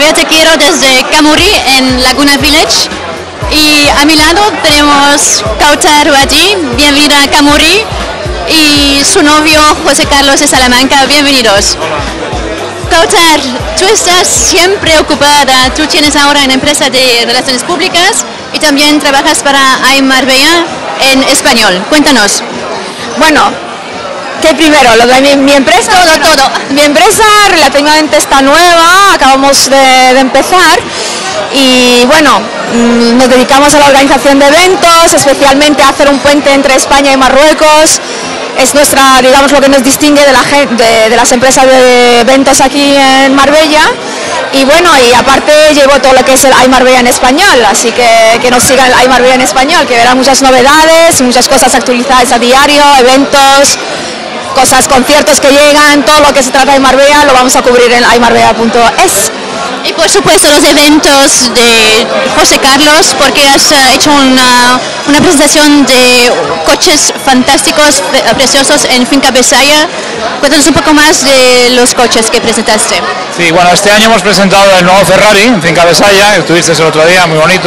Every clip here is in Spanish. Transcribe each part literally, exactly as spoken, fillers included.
Marbella te quiero desde Camuri en Laguna Village. Y a mi lado tenemos Kautar Wadji, bienvenida a Camuri, y su novio José Carlos de Salamanca, bienvenidos. Kautar, tú estás siempre ocupada, tú tienes ahora una empresa de relaciones públicas y también trabajas para iMarbella en español. Cuéntanos. Bueno, ¿qué primero? Lo de mi, mi empresa. Todo, todo. Mi empresa relativamente está nueva, acabamos de, de empezar y bueno, nos dedicamos a la organización de eventos, especialmente a hacer un puente entre España y Marruecos. Es nuestra, digamos, lo que nos distingue de, la, de, de las empresas de eventos aquí en Marbella. Y bueno, y aparte llevo todo lo que es el iMarbella en español, así que que nos sigan el iMarbella en español, que verán muchas novedades, muchas cosas actualizadas a diario, eventos, cosas, conciertos que llegan, todo lo que se trata de Marbella lo vamos a cubrir en iMarbella punto es. Y por supuesto los eventos de José Carlos, porque has uh, hecho una, una presentación de coches fantásticos, preciosos en Finca Besaya. Cuéntanos un poco más de los coches que presentaste. Sí, bueno, este año hemos presentado el nuevo Ferrari en Finca Besaya, estuviste el otro día, muy bonito.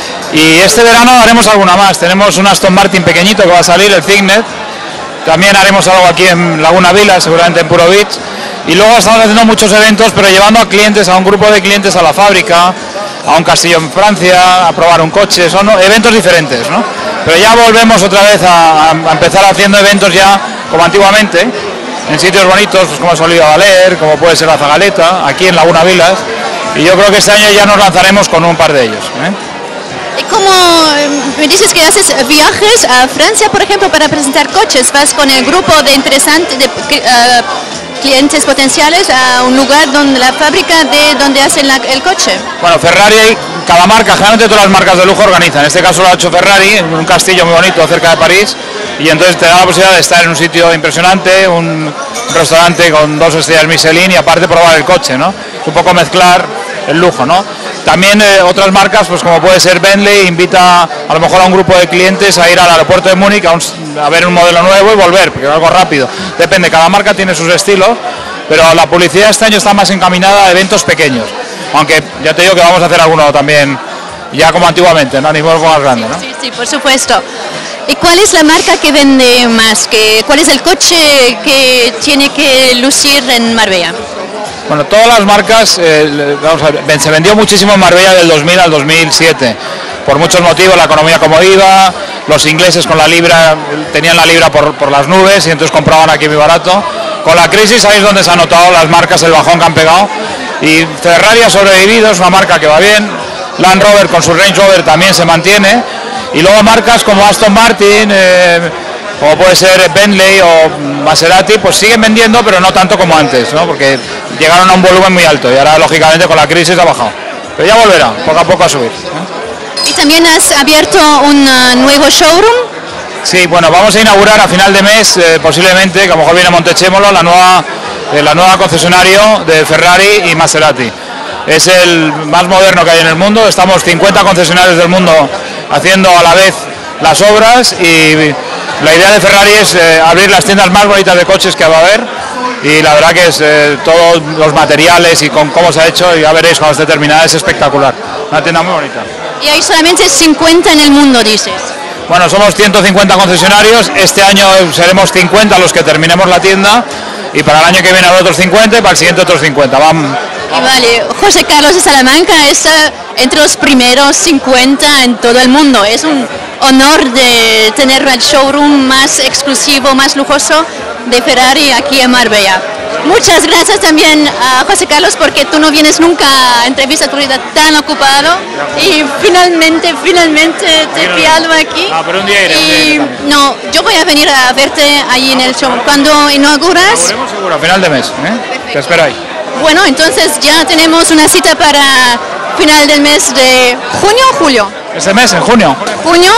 Y este verano haremos alguna más, tenemos un Aston Martin pequeñito que va a salir, el Cygnet. También haremos algo aquí en Laguna Vila, seguramente en Puro Beach. Y luego estamos haciendo muchos eventos, pero llevando a clientes, a un grupo de clientes a la fábrica, a un castillo en Francia, a probar un coche, son eventos diferentes, ¿no? Pero ya volvemos otra vez a, a empezar haciendo eventos ya como antiguamente, en sitios bonitos, pues como es Oliva Valer, como puede ser la Zagaleta, aquí en Laguna Vilas, y yo creo que este año ya nos lanzaremos con un par de ellos, ¿eh? ¿Y cómo me dices que haces viajes a Francia, por ejemplo, para presentar coches? ¿Vas con el grupo de interesantes, de uh, clientes potenciales a un lugar donde la fábrica de donde hacen la, el coche? Bueno, Ferrari, cada marca, generalmente todas las marcas de lujo organizan. En este caso lo ha hecho Ferrari, en un castillo muy bonito cerca de París, y entonces te da la posibilidad de estar en un sitio impresionante, un restaurante con dos estrellas Michelin y aparte probar el coche, ¿no? Es un poco mezclar el lujo, ¿no? También eh, otras marcas, pues como puede ser Bentley, invita a lo mejor a un grupo de clientes a ir al aeropuerto de Múnich a, un, a ver un modelo nuevo y volver, porque es algo rápido. Depende, cada marca tiene sus estilos, pero la publicidad este año está más encaminada a eventos pequeños. Aunque ya te digo que vamos a hacer alguno también, ya como antiguamente, ¿no? A nivel más grande, ¿no? Sí, sí, por supuesto. ¿Y cuál es la marca que vende más? ¿Qué, ¿Cuál es el coche que tiene que lucir en Marbella? Bueno, todas las marcas, eh, vamos a ver, se vendió muchísimo en Marbella del dos mil al dos mil siete, por muchos motivos, la economía como iba, los ingleses con la libra, tenían la libra por, por las nubes y entonces compraban aquí muy barato. Con la crisis, ahí es donde se han notado las marcas, el bajón que han pegado, y Ferrari ha sobrevivido, es una marca que va bien, Land Rover con su Range Rover también se mantiene, y luego marcas como Aston Martin, eh, como puede ser Bentley o Maserati, pues siguen vendiendo, pero no tanto como antes, ¿no? Porque llegaron a un volumen muy alto y ahora lógicamente con la crisis ha bajado. Pero ya volverá, poco a poco a subir, ¿eh? ¿Y también has abierto un uh, nuevo showroom? Sí, bueno, vamos a inaugurar a final de mes, eh, posiblemente, que a lo mejor viene Montechémolo, la nueva, eh, la nueva concesionario de Ferrari y Maserati. Es el más moderno que hay en el mundo, estamos cincuenta concesionarios del mundo haciendo a la vez las obras y la idea de Ferrari es eh, abrir las tiendas más bonitas de coches que va a haber y la verdad que es eh, todos los materiales y con cómo se ha hecho, y ya veréis cuando esté terminada, es espectacular, una tienda muy bonita. Y hay solamente cincuenta en el mundo, dices. Bueno, somos ciento cincuenta concesionarios, este año seremos cincuenta los que terminemos la tienda y para el año que viene habrá otros cincuenta y para el siguiente otros cincuenta. Vamos. Y vale, José Carlos de Salamanca está entre los primeros cincuenta en todo el mundo. Es un honor de tener el showroom más exclusivo, más lujoso de Ferrari aquí en Marbella. Muchas gracias también a José Carlos, porque tú no vienes nunca a entrevistas porque estás tan ocupado y finalmente, finalmente te he pillado aquí. Ah, pero un día iré, y un día iré no, yo voy a venir a verte ahí en el show. ¿Cuándo inauguras? Inauguremos seguro, a final de mes, ¿eh? Te espero ahí. Bueno, entonces ya tenemos una cita para final del mes de junio o julio. Este mes, en junio. Junio,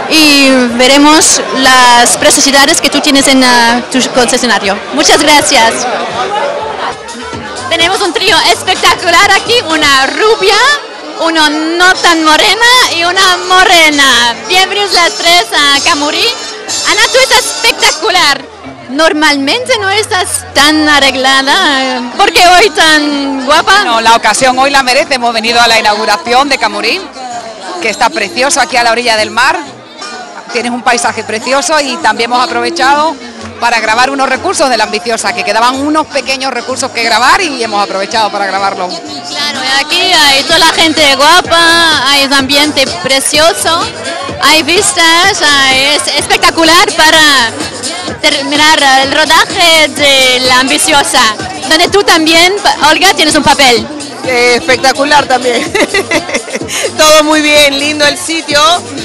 y veremos las preciosidades que tú tienes en uh, tu concesionario. Muchas gracias. Tenemos un trío espectacular aquí, una rubia, una no tan morena y una morena. Bienvenidos las tres a Camuri. Ana, tú estás espectacular. Normalmente no estás tan arreglada. ¿Por qué hoy tan guapa? No, la ocasión hoy la merece. Hemos venido a la inauguración de Camurí, que está precioso aquí a la orilla del mar. Tienes un paisaje precioso y también hemos aprovechado para grabar unos recursos de La Ambiciosa, que quedaban unos pequeños recursos que grabar y hemos aprovechado para grabarlo. Claro, aquí hay toda la gente guapa, hay un ambiente precioso, hay vistas, hay- es espectacular para terminar el rodaje de La Ambiciosa, donde tú también, Olga, tienes un papel. Eh, espectacular también. Todo muy bien, lindo el sitio.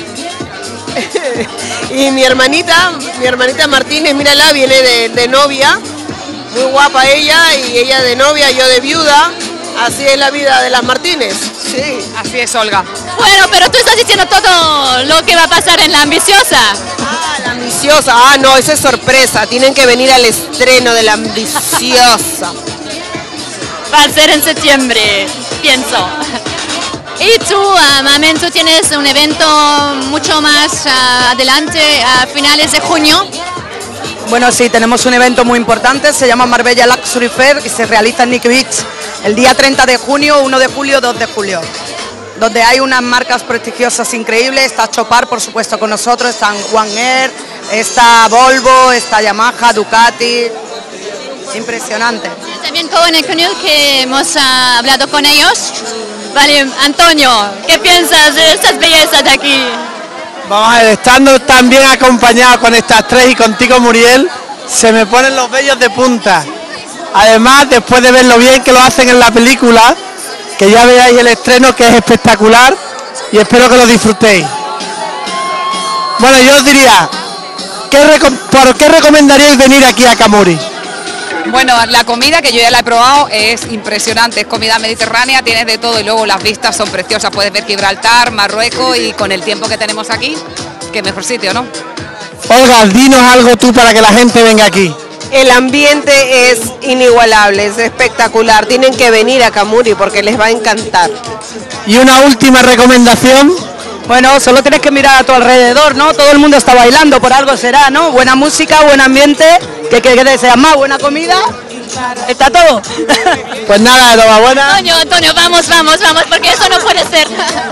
Y mi hermanita, mi hermanita Martínez, mírala, viene de, de novia. Muy guapa ella, y ella de novia, yo de viuda. Así es la vida de las Martínez. Sí. Así es, Olga. Bueno, pero tú estás diciendo todo lo que va a pasar en La Ambiciosa. Ah, la ambiciosa. Ah, no, eso es sorpresa. Tienen que venir al estreno de La Ambiciosa. Va a ser en septiembre, pienso. Y tú, uh, Mamen, tú tienes un evento mucho más uh, adelante, a finales de junio. Bueno, sí, tenemos un evento muy importante, se llama Marbella Luxury Fair y se realiza en Nick Beach el día treinta de junio, uno de julio, dos de julio, donde hay unas marcas prestigiosas increíbles. Está Chopard, por supuesto, con nosotros, están One Air, está Volvo, está Yamaha, Ducati, impresionante. También Cohen y Cunil, que hemos uh, hablado con ellos. Vale, Antonio, ¿qué piensas de estas bellezas de aquí? Vamos a ver, estando tan bien acompañado con estas tres y contigo, Muriel, se me ponen los vellos de punta. Además, después de ver lo bien que lo hacen en la película, que ya veáis el estreno, que es espectacular, y espero que lo disfrutéis. Bueno, yo os diría, ¿qué reco- ¿por qué recomendaríais venir aquí a Camurí? Bueno, la comida, que yo ya la he probado, es impresionante, es comida mediterránea, tienes de todo y luego las vistas son preciosas, puedes ver Gibraltar, Marruecos, y con el tiempo que tenemos aquí, qué mejor sitio, ¿no? Olga, dinos algo tú para que la gente venga aquí. El ambiente es inigualable, es espectacular. Tienen que venir a Camurí porque les va a encantar. Y una última recomendación. Bueno, solo tienes que mirar a tu alrededor, ¿no? Todo el mundo está bailando, por algo será, ¿no? Buena música, buen ambiente, ¿qué que, deseas más? Buena comida, está todo. Pues nada, enhorabuena. Antonio, Antonio, vamos, vamos, vamos, porque eso no puede ser.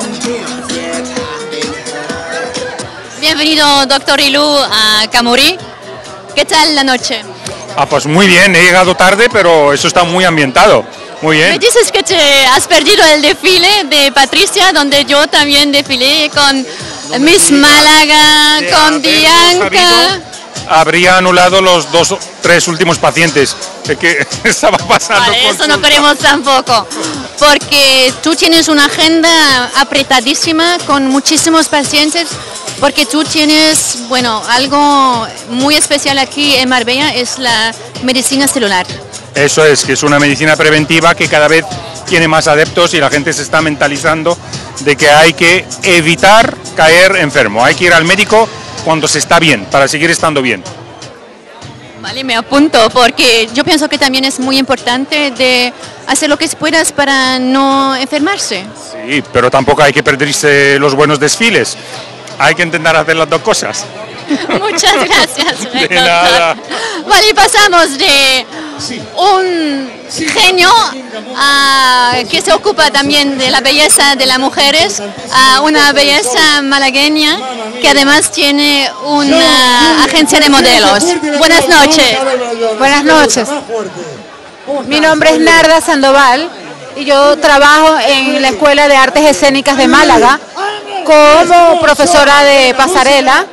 Bienvenido, doctor Ilú, a Camurí. ¿Qué tal la noche? Ah, pues muy bien, he llegado tarde, pero eso está muy ambientado. Muy Me bien. dices que te has perdido el desfile de Patricia, donde yo también desfilé con Miss Málaga, De con haberlo Bianca. sabido, habría anulado los dos, tres últimos pacientes que, que estaba pasando. Vale, eso no consulta. queremos tampoco, porque tú tienes una agenda apretadísima con muchísimos pacientes, porque tú tienes, bueno, algo muy especial aquí en Marbella, es la medicina celular. Eso es, que es una medicina preventiva que cada vez tiene más adeptos y la gente se está mentalizando de que hay que evitar caer enfermo, hay que ir al médico cuando se está bien, para seguir estando bien. Vale, me apunto, porque yo pienso que también es muy importante de hacer lo que puedas para no enfermarse. Sí, pero tampoco hay que perderse los buenos desfiles, hay que intentar hacer las dos cosas. Muchas gracias. De doctor. nada. Vale, pasamos de un genio a, que se ocupa también de la belleza de las mujeres a una belleza malagueña que además tiene una agencia de modelos. Buenas noches. Buenas noches. Mi nombre es Narda Sandoval y yo trabajo en la Escuela de Artes Escénicas de Málaga como profesora de pasarela.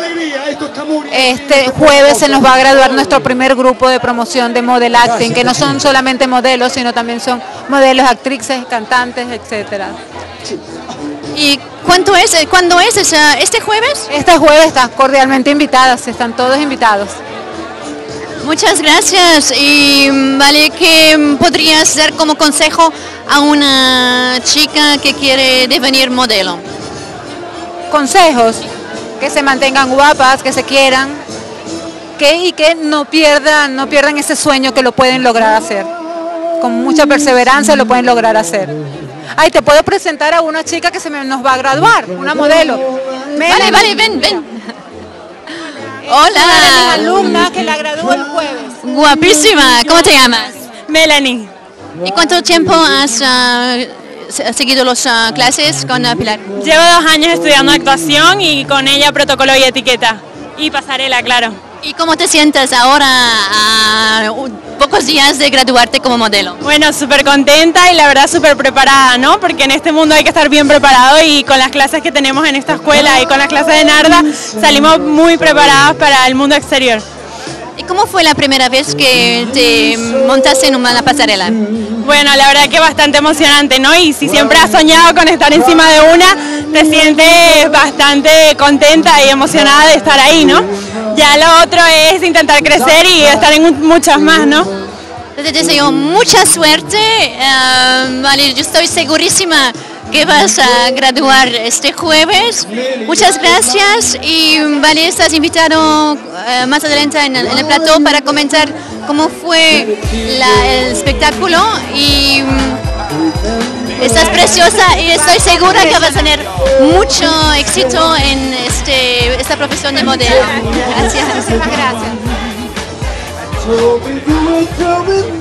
Este jueves se nos va a graduar nuestro primer grupo de promoción de model acting, que no son solamente modelos, sino también son modelos, actrices, cantantes, etcétera. ¿Y cuánto es? ¿Cuándo es esa- este jueves? Este jueves están cordialmente invitadas, están todos invitados. Muchas gracias. Y vale, ¿qué podrías dar como consejo a una chica que quiere devenir modelo? Consejos: que se mantengan guapas, que se quieran, que y que no pierdan, no pierdan ese sueño, que lo pueden lograr hacer. Con mucha perseverancia lo pueden lograr hacer. Ay, te puedo presentar a una chica que se me, nos va a graduar, una modelo. Vale, vale, ven, ven. Hola. Una de mis alumnas que la graduó el jueves. Guapísima. ¿Cómo te llamas? Melanie. ¿Y cuánto tiempo has uh, seguido las uh, clases con uh, Pilar? Llevo dos años estudiando actuación y con ella protocolo y etiqueta. Y pasarela, claro. ¿Y cómo te sientes ahora a pocos días de graduarte como modelo? Bueno, súper contenta y la verdad súper preparada, ¿no? Porque en este mundo hay que estar bien preparado y con las clases que tenemos en esta escuela y con las clases de Narda salimos muy preparadas para el mundo exterior. ¿Y cómo fue la primera vez que te montaste en una pasarela? Bueno, la verdad que bastante emocionante, ¿no? Y si siempre has soñado con estar encima de una, te sientes bastante contenta y emocionada de estar ahí, ¿no? Ya lo otro es intentar crecer y estar en muchas más, ¿no? Te deseo mucha suerte, uh, vale, yo estoy segurísima que vas a graduar este jueves. Muchas gracias y vale, estás invitado uh, más adelante en el, en el plató para comentar cómo fue la, el espectáculo y um, estás preciosa y estoy segura que vas a tener mucho éxito en este, esta profesión de modelo. Gracias. Muchísimas gracias.